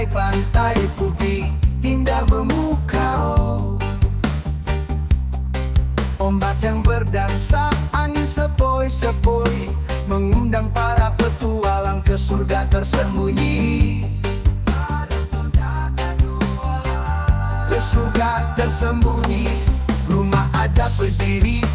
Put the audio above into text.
pantai putih indah memukau. Ombak yang berdansa, angin sepoi-sepoi, mengundang para petualang ke surga tersembunyi. Ke surga tersembunyi, rumah adat berdiri